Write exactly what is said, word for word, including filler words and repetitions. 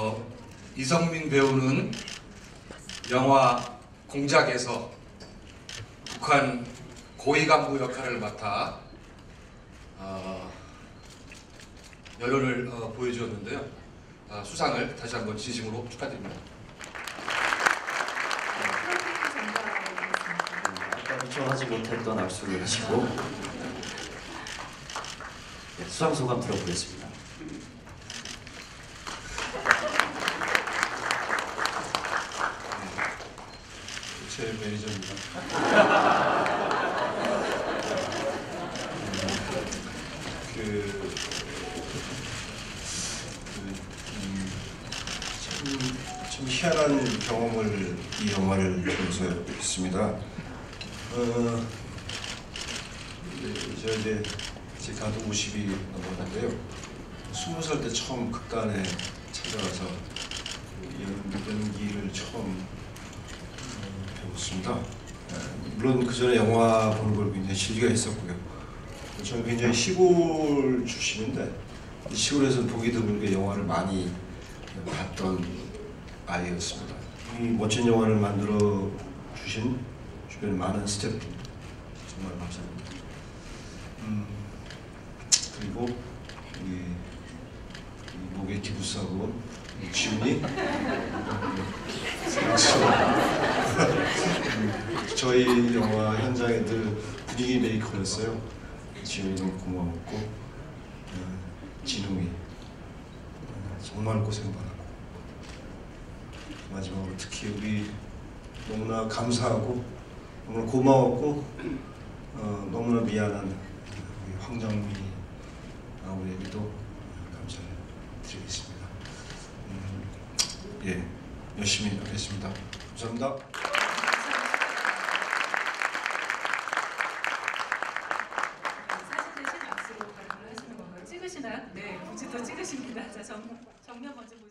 어, 이성민 배우는 영화 공작에서 북한 고위 간부 역할을 맡아 어, 열연을 어, 보여주었는데요. 어, 수상을 다시 한번 진심으로 축하드립니다. 아까 미처 하지 못했던 악수를 하시고 네, 수상 소감 들어보겠습니다. 제 매니저입니다. 그, 그 음, 참, 참 희한한 경험을 이 영화를 통해서 했습니다. 어, 네, 저 이제 제 가도 오십이 넘었는데요. 스무 살 때 처음 극단에 찾아와서 연, 연기를 처음 배웠습니다. 물론 그 전에 영화 보는 걸 굉장히 즐겨 했었고요. 저는 굉장히 시골 출신인데 시골에서는 보기 드물게 영화를 많이 봤던 아이였습니다. 이 멋진 영화를 만들어 주신 주변 많은 스태프 정말 감사합니다. 음, 그리고 이, 이 목에 기부싸고 지훈이 저희 영화 현장에 늘 분위기 메이커였어요. 지훈이 너무 고마웠고 어, 진웅이 어, 정말 고생 많았고 마지막으로 특히 우리 너무나 감사하고 너무나 고마웠고 어, 너무나 미안한 우리 황정미 아우에게도 감사를 드리겠습니다. 음, 예, 열심히 하겠습니다. 감사합니다. 찍으시나요? 네, 굳이 더 찍으십니다. 자, 정, 정면 먼저 보시죠.